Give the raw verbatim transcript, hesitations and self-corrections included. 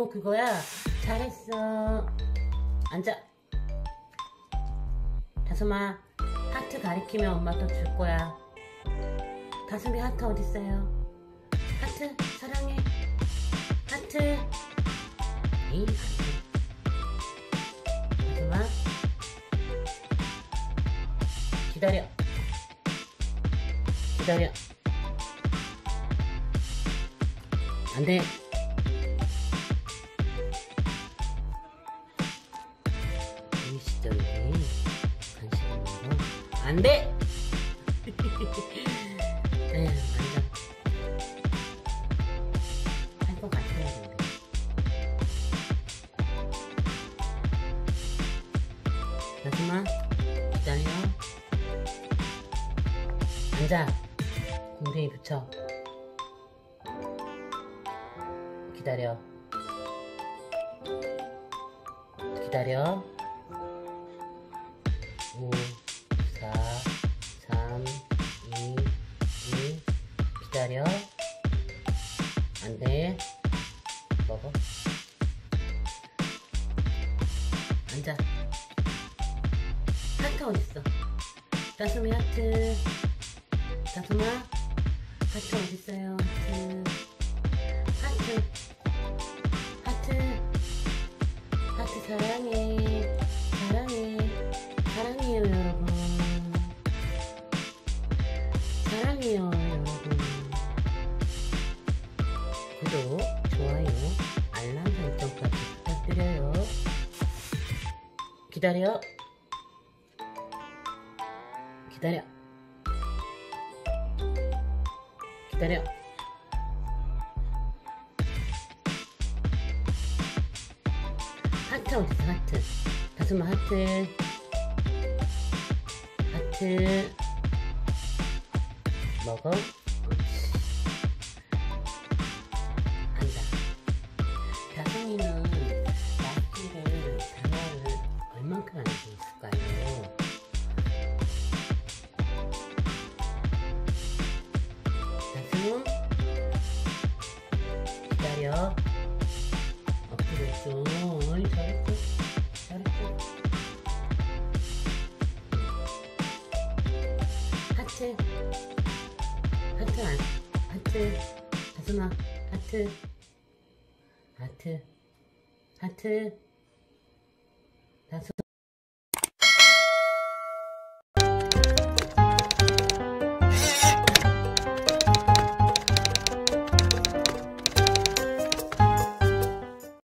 어 그거야. 잘했어. 앉아. 다솜아, 하트 가리키면 엄마 또 줄 거야. 다솜이 하트 어딨어요? 하트 사랑해. 하트. 이 하트. 다솜아 기다려. 기다려. 안돼. 일시적인 간식 먹는 거 안돼. 에휴, 완전 할 것 같아야 된대. 다솜아 기다려. 앉아. 곰탱이 붙여. 기다려. 기다려. 오, 사, 삼, 이, 일. 기다려. 안돼. 먹어. 앉아. 하트 어딨어? 다솜이 하트. 다솜아 하트 어딨어요? 하트. 하트. 하트. 하트 사랑해. 사랑해. 사랑해요 여러분. 사랑해요 여러분. 구독, 좋아요, 알람 설정까지 부탁드려요. 기다려. 기다려. 기다려. 하트 어딨어? 하트. 다솜아 하트. 하트. 먹어. 앉아. 다솜이는 낙지를 단어를 얼만큼 안 수 있을까요? 다솜 기다려. 엎드렸죠. 어이 잘했어. 잘했어. 하트. 하트 안. 하트. 다솜아 하트. 하트. 하트. 다솜.